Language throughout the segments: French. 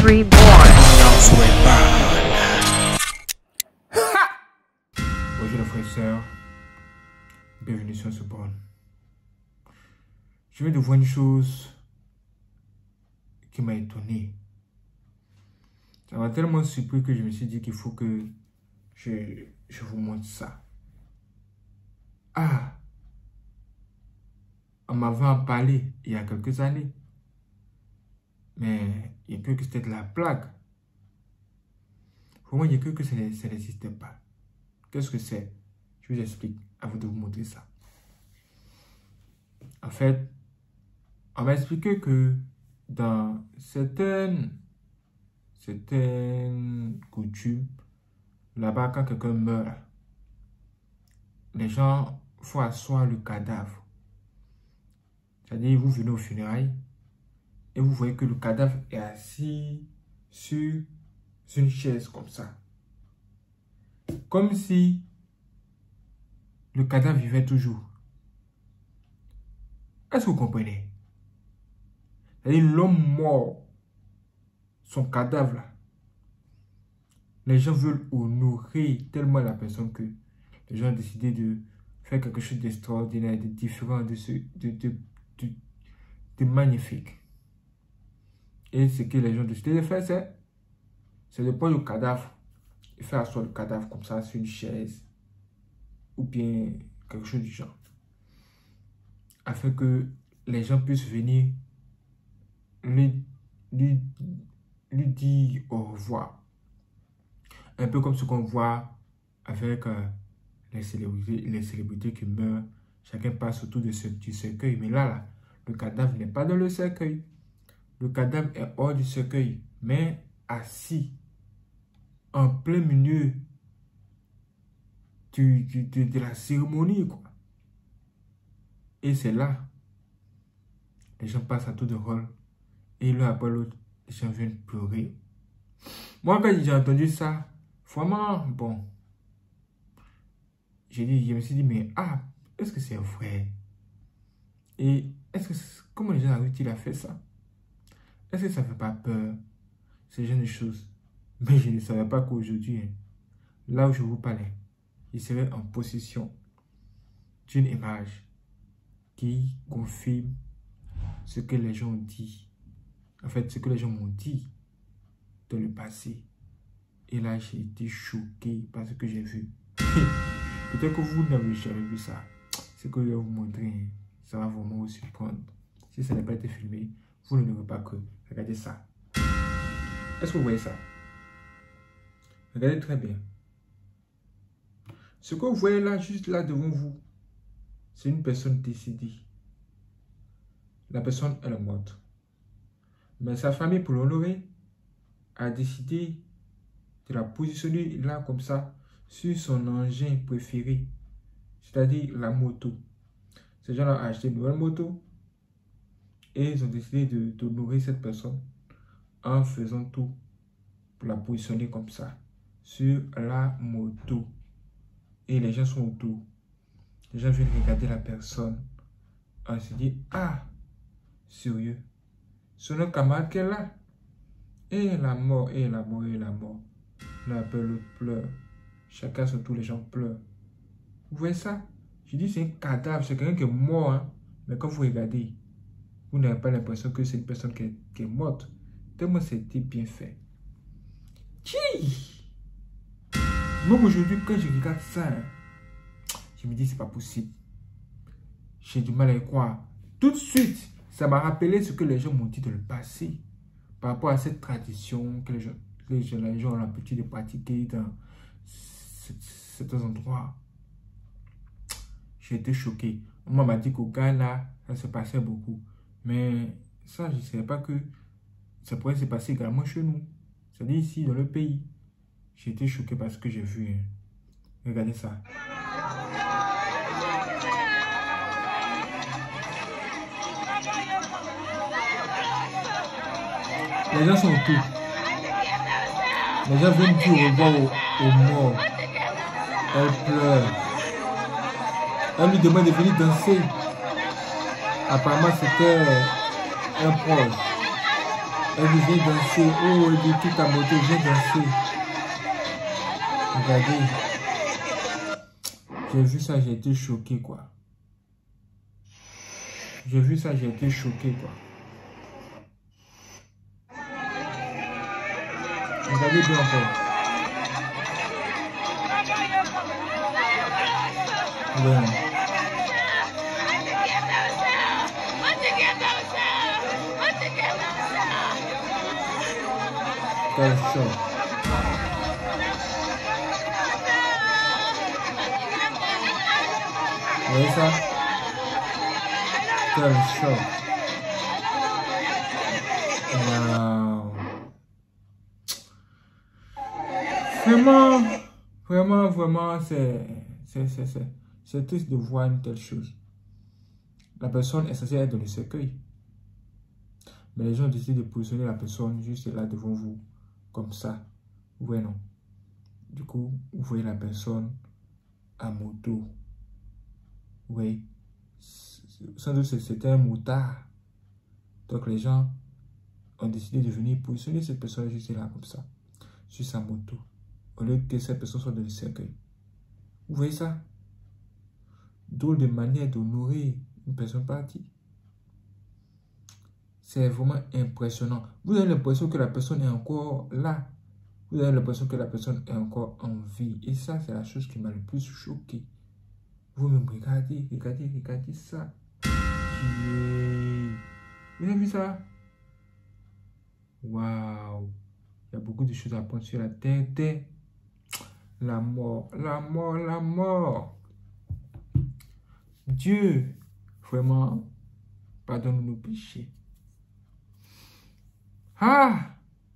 Reborn. Bonjour les frères et sœurs, bienvenue sur ce borne. Je viens de voir une chose qui m'a étonné. Ça m'a tellement surpris que je me suis dit qu'il faut que je vous montre ça. Ah, on m'avait en parlé il y a quelques années. Mais il peut que c'était de la blague. Pour moi, il peut que ça n'existait pas. Qu'est-ce que c'est? Je vous explique avant de vous montrer ça. En fait, on m'a expliqué que dans certaines coutumes, là-bas, quand quelqu'un meurt, les gens font asseoir le cadavre. C'est-à-dire, vous venez aux funérailles et vous voyez que le cadavre est assis sur une chaise comme ça. Comme si le cadavre vivait toujours. Est-ce que vous comprenez? C'est-à-dire l'homme mort, son cadavre là, les gens veulent honorer tellement la personne que les gens ont décidé de faire quelque chose d'extraordinaire, de différent, de magnifique. Et ce que les gens ont décidé de faire, c'est de prendre le cadavre et faire asseoir le cadavre comme ça sur une chaise ou bien quelque chose du genre, afin que les gens puissent venir lui dire au revoir. Un peu comme ce qu'on voit avec les célébrités qui meurent. Chacun passe autour du cercueil. Mais là, le cadavre n'est pas dans le cercueil. Le cadavre est hors du cercueil, mais assis en plein milieu de la cérémonie, quoi. Et c'est là, les gens passent à tour de rôle. Et l'un après l'autre, les gens viennent pleurer. Moi, quand j'ai entendu ça, vraiment, bon, je me suis dit, mais est-ce que c'est vrai? Et comment les gens arrivent-ils à faire ça? Est-ce que ça ne fait pas peur, ce genre de choses? Mais je ne savais pas qu'aujourd'hui, là où je vous parlais, il serait en possession d'une image qui confirme ce que les gens ont dit. En fait, ce que les gens m'ont dit dans le passé. Et là, j'ai été choqué par ce que j'ai vu. Peut-être que vous n'avez jamais vu ça. Ce que je vais vous montrer, ça va vraiment vous surprendre. Si ça n'a pas été filmé, vous ne devrez pas que. Regardez ça. Est-ce que vous voyez ça? Regardez très bien. Ce que vous voyez là, juste là devant vous, c'est une personne décédée. La personne, elle est morte. Mais sa famille, pour l'honorer, a décidé de la positionner là comme ça, sur son engin préféré, c'est-à-dire la moto. Ces gens-là ont acheté une nouvelle moto et ils ont décidé d'honorer cette personne en faisant tout pour la positionner comme ça, sur la moto. Et les gens sont autour. Les gens viennent regarder la personne. On se dit, sérieux, c'est notre camarade qui est là. Et la mort, et la mort, et la mort. L'un après l'autre pleure. Chacun son tour, les gens pleurent. Vous voyez ça? Je dis c'est un cadavre, c'est quelqu'un qui est mort. Hein? Mais quand vous regardez, vous n'avez pas l'impression que c'est une personne qui est morte. Tellement c'était bien fait. Même aujourd'hui, quand je regarde ça, je me dis c'est pas possible. J'ai du mal à y croire. Tout de suite, ça m'a rappelé ce que les gens m'ont dit dans le passé. Par rapport à cette tradition que les gens ont l'habitude de pratiquer dans certains endroits. J'ai été choqué. On m'a dit qu'au Ghana, ça se passait beaucoup. Mais ça, je ne savais pas que ça pourrait se passer également chez nous. C'est-à-dire ici, dans le pays. J'ai été choqué par ce que j'ai vu. Hein. Regardez ça. Les gens sont autour. Les gens viennent dire au revoir aux morts. Elle pleure. Elle lui demande de venir danser. Apparemment, c'était un proche. Elle dit, viens danser. Oh, elle dit, quitte ta moto, viens danser. Regardez. J'ai vu ça, j'ai été choqué, quoi. J'ai vu ça, j'ai été choqué, quoi. Regardez bien encore. Ouais. Quel show. Vous voyez ça? Quel show. Wow. Vraiment, c'est triste de voir une telle chose. La personne est censée être dans le cercueil. Mais les gens décident de positionner la personne juste là devant vous. Comme ça. Vous voyez, non? Du coup, vous voyez la personne à moto. Vous voyez? Sans doute c'était un motard. Donc les gens ont décidé de venir positionner cette personne juste là comme ça. Sur sa moto. Au lieu que cette personne soit dans le cercueil. Vous voyez ça? Drôle de manière d'honorer une personne partie. C'est vraiment impressionnant. Vous avez l'impression que la personne est encore là. Vous avez l'impression que la personne est encore en vie. Et ça, c'est la chose qui m'a le plus choqué. Vous-même, regardez ça. Vous avez vu ça? Waouh! Il y a beaucoup de choses à prendre sur la tête. La mort. Dieu, vraiment, pardonne nos péchés. Ah!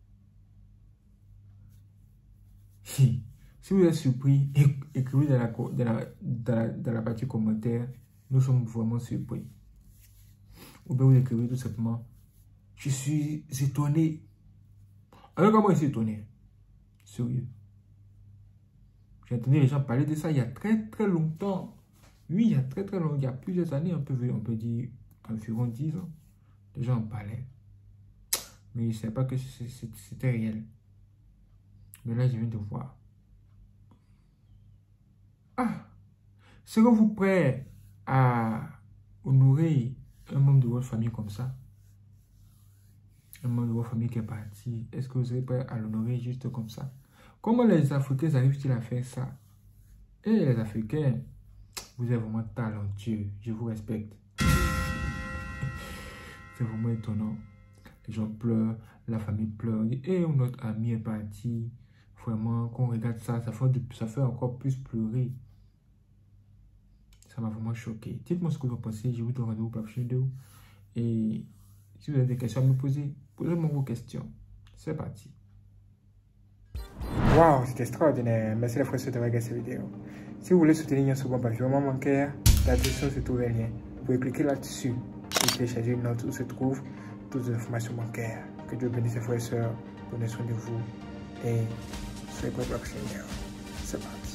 Si vous êtes surpris, écrivez dans la partie commentaire. Nous sommes vraiment surpris. Ou bien vous écrivez tout simplement, je suis étonné. Alors comment je suis étonné? Sérieux. J'ai entendu les gens parler de ça il y a très longtemps. Oui, il y a très longtemps. Il y a plusieurs années, on peut dire environ 10 ans. Les gens en parlaient. Mais je ne savais pas que c'était réel. Mais là, je viens de voir. Ah! Serez-vous prêt à honorer un membre de votre famille comme ça? Un membre de votre famille qui est parti. Est-ce que vous serez prêt à l'honorer juste comme ça? Comment les Africains arrivent-ils à faire ça? Et les Africains, vous êtes vraiment talentueux. Je vous respecte. C'est vraiment étonnant. Les gens pleurent, la famille pleure. Et notre ami est parti. Vraiment, quand on regarde ça, ça fait encore plus pleurer. Ça m'a vraiment choqué. Dites-moi ce que vous en pensez. Je vous donne rendez-vous pour la prochaine vidéo. Et si vous avez des questions à me poser, posez-moi vos questions. C'est parti. Waouh, c'était extraordinaire. Merci les frères d'avoir regardé cette vidéo. Si vous voulez soutenir ce bon vraiment manquer, la description se trouve un lien. Vous pouvez cliquer là-dessus et télécharger une note où se trouvent toutes les informations bancaires. Que Dieu bénisse les frères et sœurs. Prenez soin de vous et soyez prêts pour la prochaine vidéo. C'est parti.